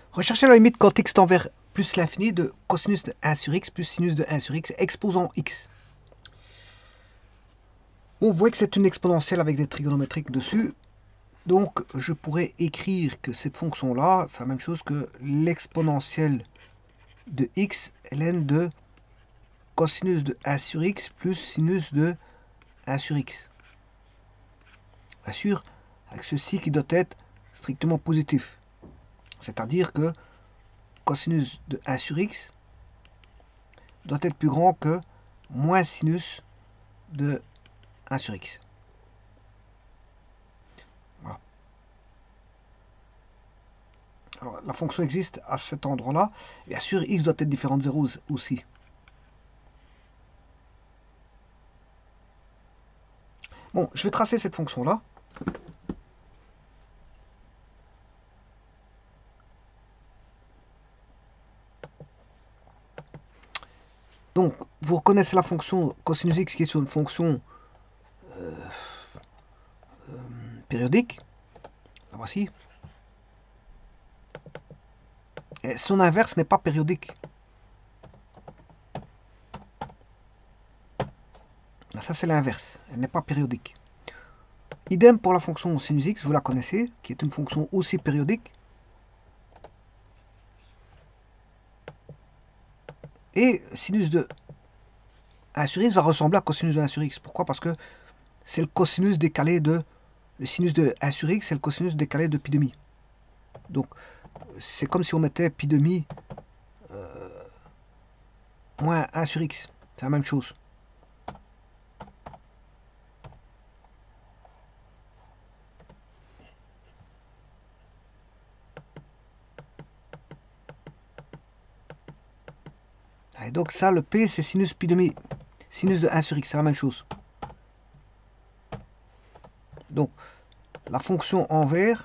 Recherchez la limite quand x tend vers plus l'infini de cosinus de 1 sur x plus sinus de 1 sur x exposant x. On voit que c'est une exponentielle avec des trigonométriques dessus. Donc je pourrais écrire que cette fonction-là, c'est la même chose que l'exponentielle de x ln de cosinus de 1 sur x plus sinus de 1 sur x. Bien sûr, avec ceci qui doit être strictement positif. C'est-à-dire que cosinus de 1 sur x doit être plus grand que moins sinus de 1 sur x. Voilà. Alors, la fonction existe à cet endroit-là. Bien sûr, x doit être différent de 0 aussi. Bon, je vais tracer cette fonction-là. Donc, vous reconnaissez la fonction cosinus x qui est une fonction périodique. La voici. Et son inverse n'est pas périodique. Ça, c'est l'inverse. Elle n'est pas périodique. Idem pour la fonction sinus x, vous la connaissez, qui est une fonction aussi périodique. Et sinus de 1 sur x va ressembler à cosinus de 1 sur x. Pourquoi? Parce que c'est le cosinus décalé de... Le sinus de 1 sur x, c'est le cosinus décalé de pi demi. Donc, c'est comme si on mettait pi demi moins 1 sur x. C'est la même chose. Et donc ça, le p, c'est sinus pi demi. Sinus de 1 sur x, c'est la même chose. Donc, la fonction en vert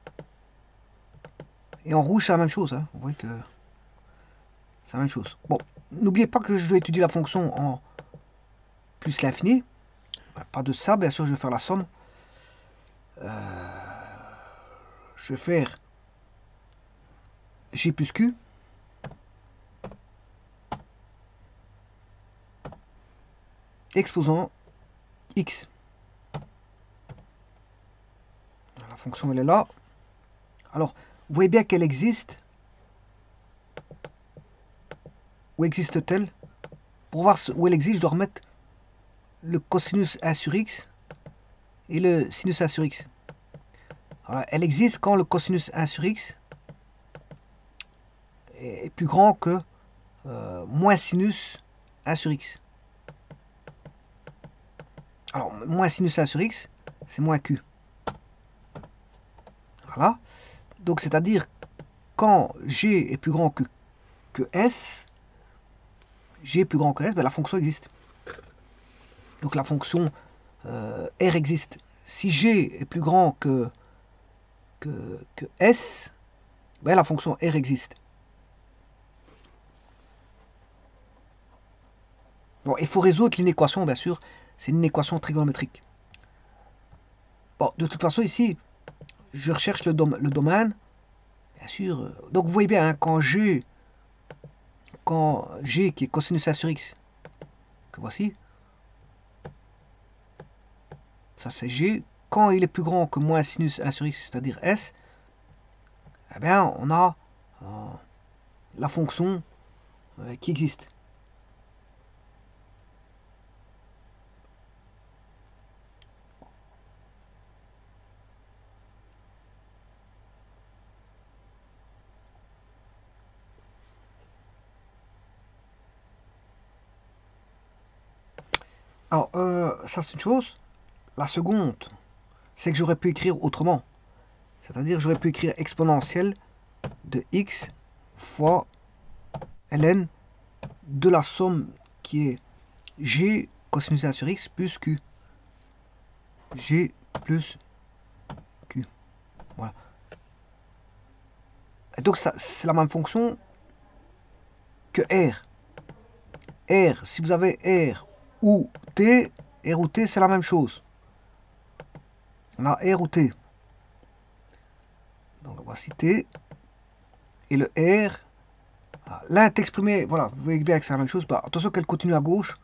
et en rouge, c'est la même chose. Hein. Vous voyez que c'est la même chose. Bon, n'oubliez pas que je vais étudier la fonction en plus l'infini. Pas de ça, bien sûr, je vais faire la somme. Je vais faire g plus q. Exposant x. La fonction, elle est là. Alors, vous voyez bien qu'elle existe. Où existe-t-elle? Pour voir où elle existe, je dois remettre le cosinus 1 sur x et le sinus 1 sur x. Alors, elle existe quand le cosinus 1 sur x est plus grand que moins sinus 1 sur x. Alors, moins sinus 1 sur x, c'est moins q. Voilà. Donc, c'est-à-dire, quand g est plus grand que s, g est plus grand que s, ben, la fonction existe. Donc, la fonction r existe. Si g est plus grand que s, ben, la fonction r existe. Bon, il faut résoudre l'inéquation, bien sûr. C'est une équation trigonométrique. Bon, de toute façon, ici, je recherche le domaine. Bien sûr. Donc, vous voyez bien, hein, quand g qui est cosinus 1 sur x, que voici, ça c'est g, quand il est plus grand que moins sinus 1 sur x, c'est-à-dire s, eh bien, on a la fonction qui existe. Alors, ça c'est une chose. La seconde, c'est que j'aurais pu écrire autrement. C'est-à-dire, j'aurais pu écrire exponentielle de x fois ln de la somme qui est g cosinus 1 sur x plus q. G plus q. Voilà. Et donc, c'est la même fonction que r. R, si vous avez R ou T c'est la même chose. On a R ou T. Donc voici T et le R. L'int exprimé, voilà, vous voyez bien que c'est la même chose. Bah, attention qu'elle continue à gauche.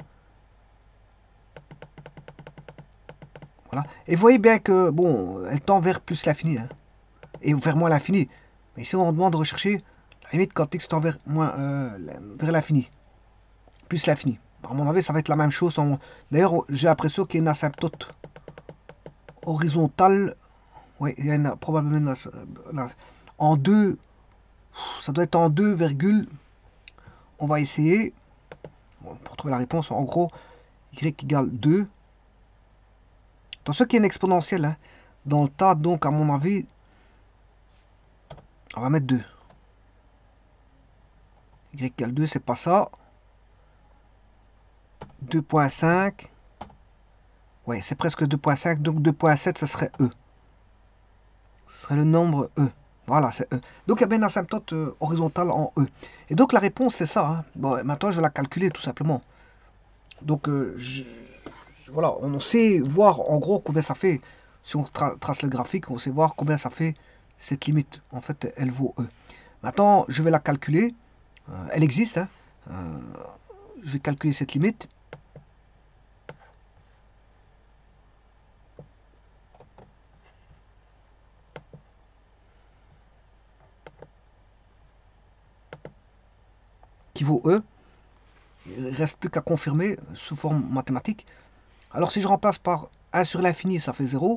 Voilà. Et vous voyez bien que, bon, elle tend vers plus l'infini, hein, et vers moins l'infini. Mais ici, on demande de rechercher la limite quand x tend vers, vers l'infini, plus l'infini. À mon avis, ça va être la même chose. D'ailleurs, j'ai l'impression qu'il y a une asymptote horizontale. Oui, il y a probablement en 2. Ça doit être en 2, virgule. On va essayer. Bon, pour trouver la réponse, en gros, y égale 2. Attention qu'il y a une exponentielle, hein, dans le tas, donc à mon avis, on va mettre 2. Y égale 2, c'est pas ça. 2.5. Ouais, c'est presque 2.5, donc 2.7, ça serait E. Ce serait le nombre E. Voilà, c'est E. Donc il y a bien une asymptote horizontale en E. Et donc la réponse, c'est ça, hein. Bon, maintenant, je vais la calculer tout simplement. Donc, voilà, on sait voir en gros combien ça fait. Si on trace le graphique, on sait voir combien ça fait cette limite. En fait, elle vaut E. Maintenant, je vais la calculer. Elle existe, hein. Je vais calculer cette limite. Qui vaut E. Il ne reste plus qu'à confirmer sous forme mathématique. Alors si je remplace par 1 sur l'infini, ça fait 0.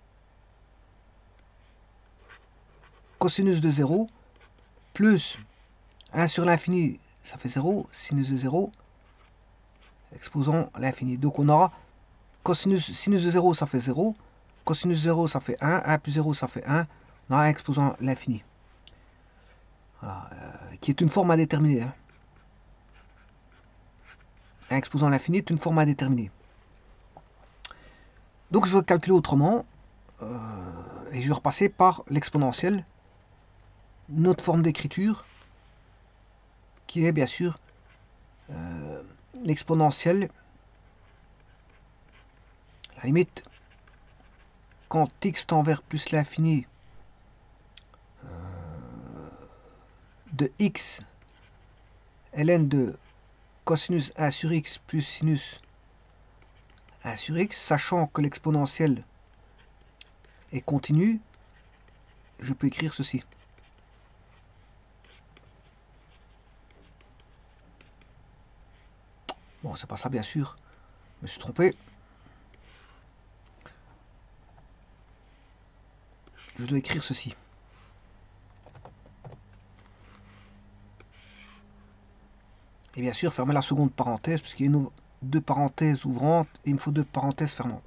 Cosinus de 0, plus 1 sur l'infini, ça fait 0. Sinus de 0, exposant l'infini. Donc on aura sinus de 0, ça fait 0. Cosinus de 0, ça fait 1. 1 plus 0, ça fait 1. On a un exposant l'infini. Voilà, qui est une forme à déterminer. Hein. Un exposant l'infini est une forme à déterminer. Donc je vais calculer autrement. Et je vais repasser par l'exponentielle. Notre forme d'écriture, qui est bien sûr l'exponentielle. La limite, quand x tend vers plus l'infini de x ln de cosinus 1 sur x plus sinus 1 sur x, sachant que l'exponentielle est continue, je peux écrire ceci. Bon, c'est pas ça bien sûr, je me suis trompé. Je dois écrire ceci. Et bien sûr, fermer la seconde parenthèse, puisqu'il y a deux parenthèses ouvrantes, et il me faut deux parenthèses fermantes.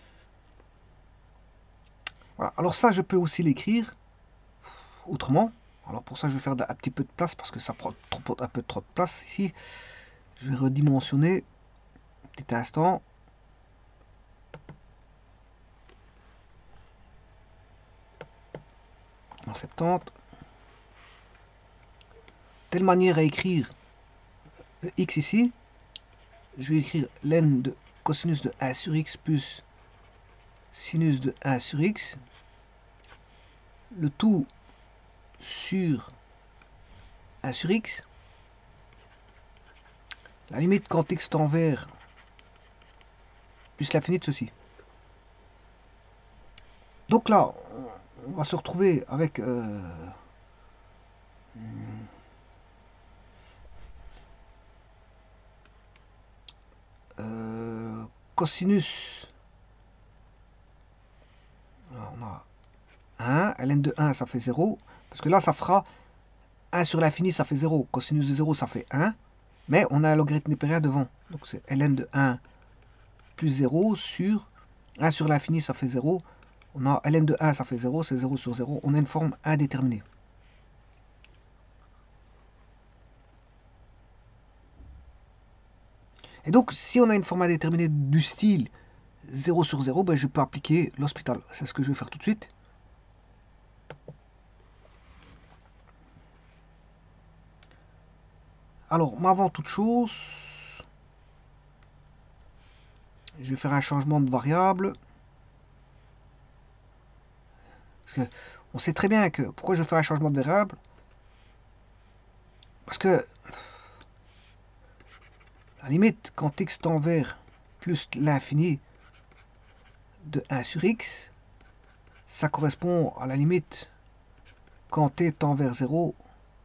Voilà. Alors ça, je peux aussi l'écrire autrement. Alors pour ça, je vais faire un petit peu de place, parce que ça prend un peu trop de place ici. Je vais redimensionner. Un petit instant. En 70. Telle manière à écrire x ici. Je vais écrire ln de cosinus de 1 sur x plus sinus de 1 sur x. Le tout sur 1 sur x. La limite quand x tend vers plus l'infini de ceci. Donc là, on va se retrouver avec cosinus. Alors on a 1, ln de 1 ça fait 0, parce que là ça fera 1 sur l'infini ça fait 0, cosinus de 0 ça fait 1, mais on a un logarithme népérien devant, donc c'est ln de 1 plus 0 sur 1 sur l'infini ça fait 0, on a ln de 1 ça fait 0, c'est 0 sur 0, on a une forme indéterminée. Et donc si on a une forme indéterminée du style 0 sur 0, ben, je peux appliquer l'hospital, c'est ce que je vais faire tout de suite. Alors, avant toute chose, je vais faire un changement de variable. Parce que on sait très bien que pourquoi je fais un changement de variable. Parce que, à la limite, quand x tend vers plus l'infini de 1 sur x, ça correspond à la limite quand t tend vers 0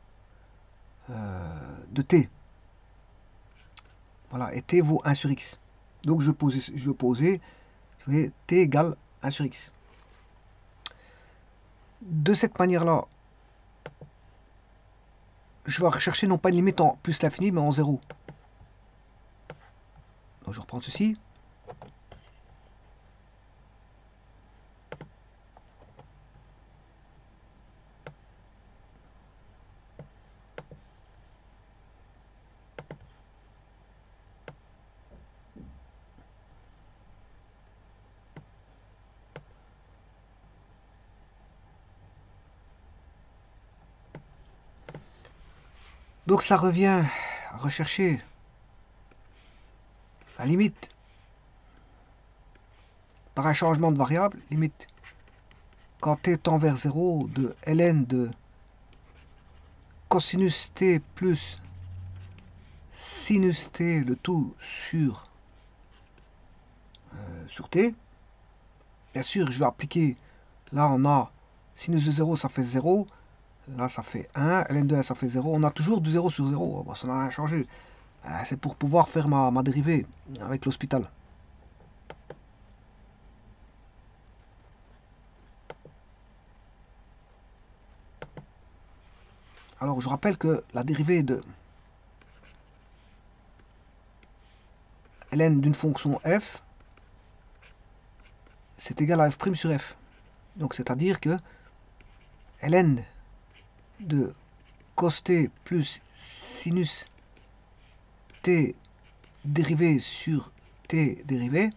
de t. Voilà, et t vaut 1 sur x. Donc je vais poser t égale 1 sur x. De cette manière-là, je vais rechercher non pas une limite en plus l'infini, mais en 0. Donc je reprends ceci. Donc ça revient à rechercher la limite par un changement de variable, limite quand t tend vers 0 de ln de cosinus t plus sinus t, le tout sur t. Bien sûr, je vais appliquer, là on a sinus de 0, ça fait 0, là ça fait 1, ln de 1 ça fait 0, on a toujours du 0 sur 0, bon, ça n'a rien changé. C'est pour pouvoir faire ma dérivée avec l'hospital. Alors je rappelle que la dérivée de ln d'une fonction f, c'est égal à f' sur f. Donc c'est-à-dire que ln de cos t plus sinus t dérivé sur t dérivé.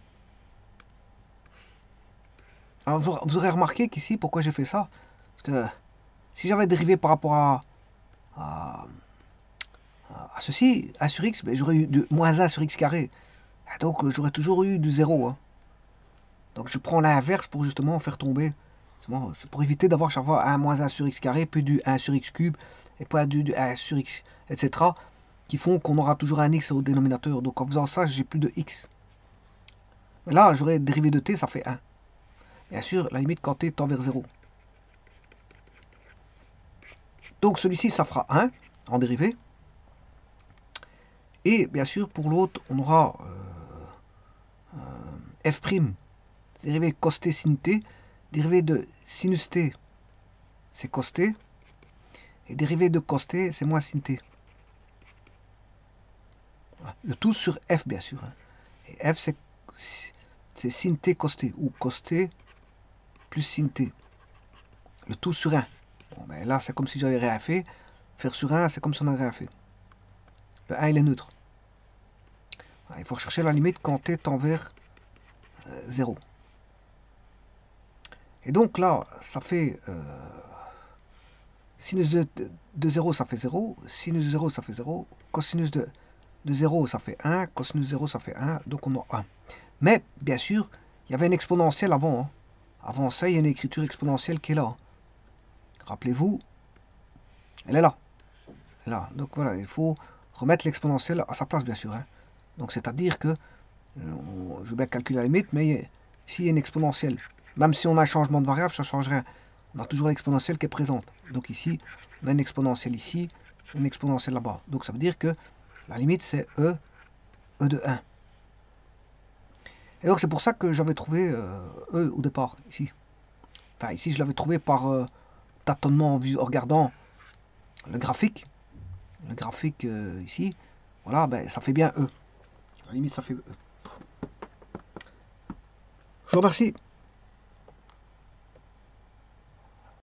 Alors vous aurez remarqué qu'ici, pourquoi j'ai fait ça? Parce que si j'avais dérivé par rapport à ceci, 1 sur x, ben, j'aurais eu de moins 1 sur x carré. Donc j'aurais toujours eu du 0. Hein. Donc je prends l'inverse pour justement faire tomber. C'est pour éviter d'avoir chaque fois 1 moins 1 sur x carré, puis du 1 sur x cube, et pas du 1 sur x, etc. Qui font qu'on aura toujours un x au dénominateur. Donc en faisant ça, j'ai plus de x. Mais là, j'aurais dérivé de t, ça fait 1. Bien sûr, la limite quand t tend vers 0. Donc celui-ci, ça fera 1 en dérivée. Et bien sûr, pour l'autre, on aura f', dérivé cos t sin t, dérivé de sinus t, c'est cos t, et dérivé de cos t, c'est moins sin t. Le tout sur f, bien sûr. Hein. Et f, c'est sin t cos t, ou cos t plus sin t. Le tout sur 1. Bon, ben là, c'est comme si j'avais rien fait. Faire sur 1, c'est comme si on n'avait rien fait. Le 1, il est neutre. Il faut rechercher la limite quand t tend vers 0. Et donc là, ça fait sinus de 0, ça fait 0. Sinus de 0, ça fait 0. Cosinus de 0, ça fait 1. Cosinus de 0, ça fait 1. Donc on a 1. Mais, bien sûr, il y avait une exponentielle avant. Hein. Avant ça, il y a une écriture exponentielle qui est là. Hein. Rappelez-vous, elle est là. Elle est là. Donc voilà, il faut remettre l'exponentielle à sa place, bien sûr. Hein. Donc c'est-à-dire que, je vais bien calculer la limite, mais ici il y a une exponentielle. Même si on a un changement de variable, ça ne change rien. On a toujours l'exponentielle qui est présente. Donc ici, on a une exponentielle ici, une exponentielle là-bas. Donc ça veut dire que la limite c'est e de 1. Et donc c'est pour ça que j'avais trouvé e au départ, ici. Enfin ici je l'avais trouvé par tâtonnement en regardant le graphique. Le graphique ici, voilà, ben, ça fait bien e. À la limite ça fait e. Je vous remercie.